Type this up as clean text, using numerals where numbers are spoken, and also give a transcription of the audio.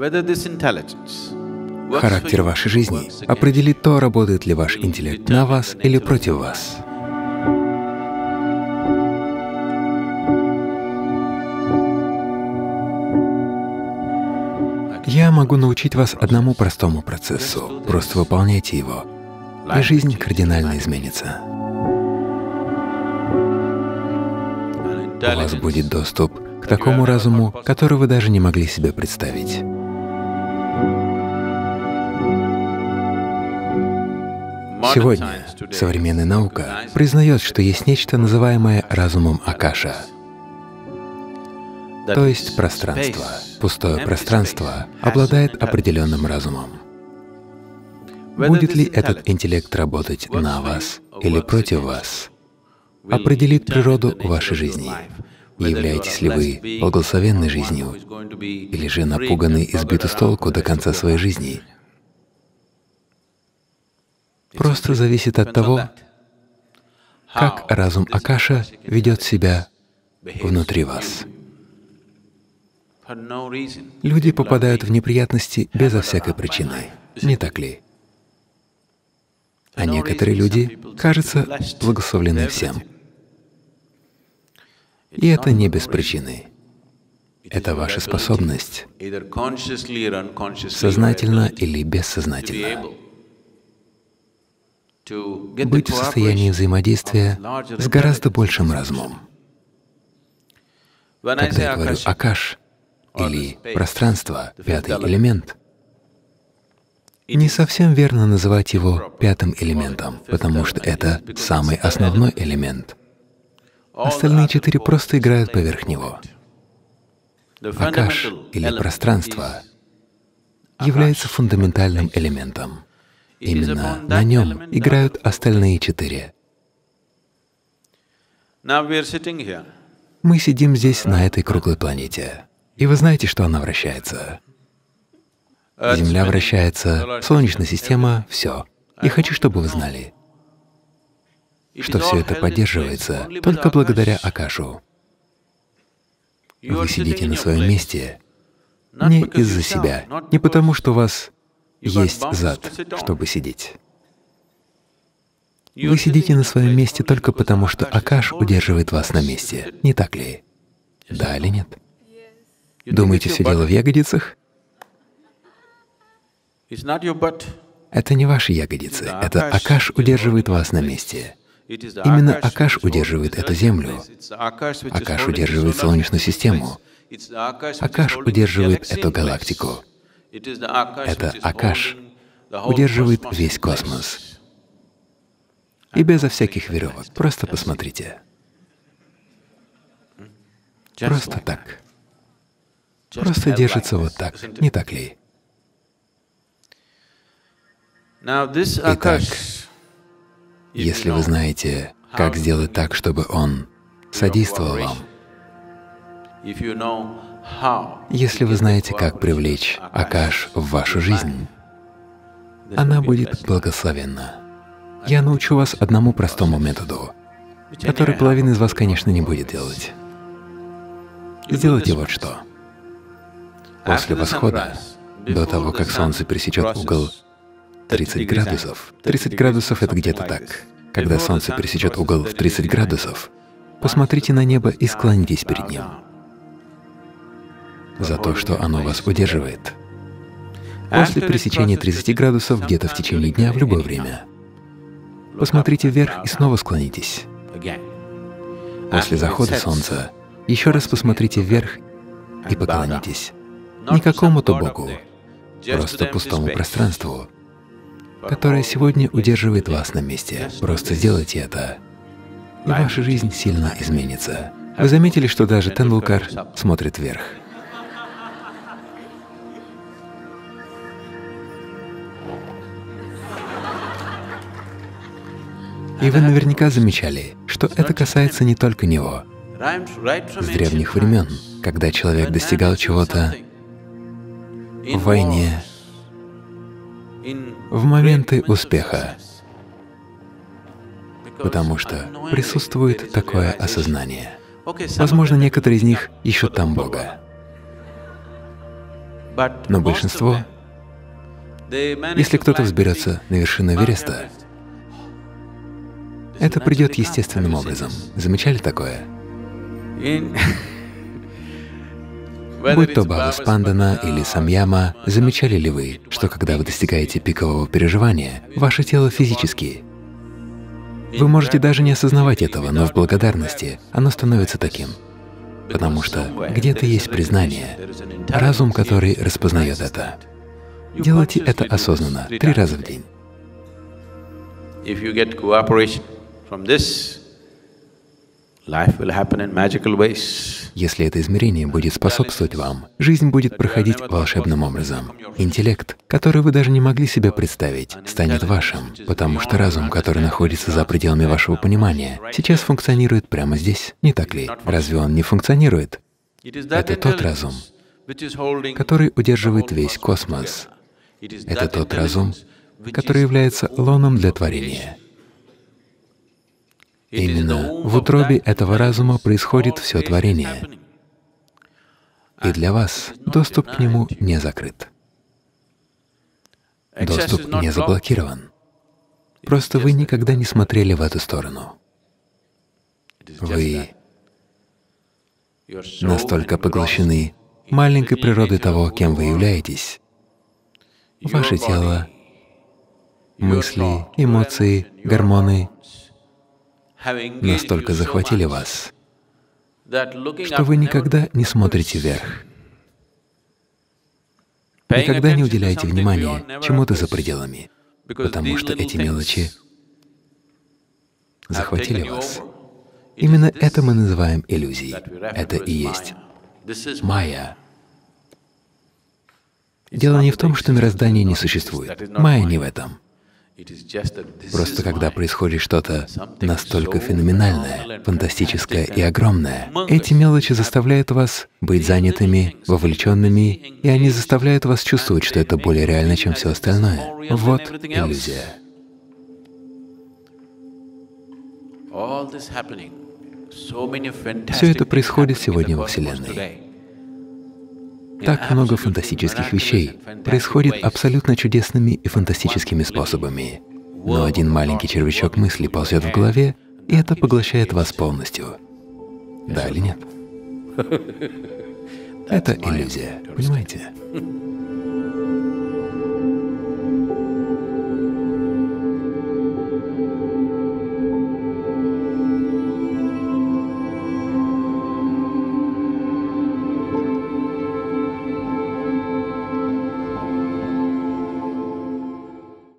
Характер вашей жизни определит то, работает ли ваш интеллект на вас или против вас. Я могу научить вас одному простому процессу. Просто выполняйте его, и жизнь кардинально изменится. У вас будет доступ к такому разуму, который вы даже не могли себе представить. Сегодня современная наука признает, что есть нечто, называемое разумом Акаша, то есть пространство. Пустое пространство обладает определенным разумом. Будет ли этот интеллект работать на вас или против вас, определит природу вашей жизни. Являетесь ли вы благословенной жизнью или же напуганы и сбиты с толку до конца своей жизни. Просто зависит от того, как разум Акаша ведет себя внутри вас. Люди попадают в неприятности безо всякой причины, не так ли? А некоторые люди, кажется, благословлены всем. И это не без причины. Это ваша способность, сознательно или бессознательно, быть в состоянии взаимодействия с гораздо большим разумом. Когда я говорю «Акаш» или «пространство», пятый элемент, не совсем верно называть его пятым элементом, потому что это самый основной элемент. Остальные четыре просто играют поверх него. Акаш или пространство является фундаментальным элементом. Именно на нем играют остальные четыре. Мы сидим здесь, на этой круглой планете, и вы знаете, что она вращается. Земля вращается, Солнечная система — все. И хочу, чтобы вы знали, что все это поддерживается только благодаря Акашу. Вы сидите на своем месте не из-за себя, не потому, что у вас есть зад, чтобы сидеть. Вы сидите на своем месте только потому, что Акаш удерживает вас на месте, не так ли? Да или нет? Думаете, все дело в ягодицах? Это не ваши ягодицы, это Акаш удерживает вас на месте. Именно Акаш удерживает эту Землю, Акаш удерживает Солнечную систему, Акаш удерживает эту галактику. Это Акаш удерживает весь космос. И безо всяких веревок. Просто посмотрите. Просто так. Просто держится вот так, не так ли? Итак, если вы знаете, как сделать так, чтобы он содействовал вам, если вы знаете, как привлечь Акаш в вашу жизнь, она будет благословенна. Я научу вас одному простому методу, который половина из вас, конечно, не будет делать. Сделайте вот что. После восхода, до того, как Солнце пересечет угол 30 градусов, 30 градусов — это где-то так. Когда Солнце пересечет угол в 30 градусов, посмотрите на небо и склонитесь перед ним за то, что оно вас удерживает. После пересечения 30 градусов, где-то в течение дня, в любое время, посмотрите вверх и снова склонитесь. После захода Солнца еще раз посмотрите вверх и поклонитесь. Не какому-то Богу, просто пустому пространству, которое сегодня удерживает вас на месте. Просто сделайте это, и ваша жизнь сильно изменится. Вы заметили, что даже Тендулкар смотрит вверх? И вы наверняка замечали, что это касается не только него. С древних времен, когда человек достигал чего-то в войне, в моменты успеха, потому что присутствует такое осознание. Возможно, некоторые из них ищут там Бога. Но большинство, если кто-то взберется на вершину Эвереста, это придет естественным образом. Замечали такое? Будь то Баба Спандана или Самьяма, замечали ли вы, что когда вы достигаете пикового переживания, ваше тело физически, вы можете даже не осознавать этого, но в благодарности оно становится таким, потому что где-то есть признание, разум, который распознает это. Делайте это осознанно 3 раза в день. Если это измерение будет способствовать вам, жизнь будет проходить волшебным образом. Интеллект, который вы даже не могли себе представить, станет вашим, потому что разум, который находится за пределами вашего понимания, сейчас функционирует прямо здесь, не так ли? Разве он не функционирует? Это тот разум, который удерживает весь космос. Это тот разум, который является лоном для творения. Именно в утробе этого разума происходит все творение, и для вас доступ к нему не закрыт. Доступ не заблокирован. Просто вы никогда не смотрели в эту сторону. Вы настолько поглощены маленькой природой того, кем вы являетесь. Ваше тело, мысли, эмоции, гормоны настолько захватили вас, что вы никогда не смотрите вверх, никогда не уделяете внимания чему-то за пределами, потому что эти мелочи захватили вас. Именно это мы называем иллюзией. Это и есть майя. Дело не в том, что мироздание не существует. Майя не в этом. Просто когда происходит что-то настолько феноменальное, фантастическое и огромное, эти мелочи заставляют вас быть занятыми, вовлеченными, и они заставляют вас чувствовать, что это более реально, чем все остальное. Вот иллюзия. Все это происходит сегодня во Вселенной. Так много фантастических вещей происходит абсолютно чудесными и фантастическими способами. Но один маленький червячок мысли ползет в голове, и это поглощает вас полностью. Да или нет? Это иллюзия, понимаете?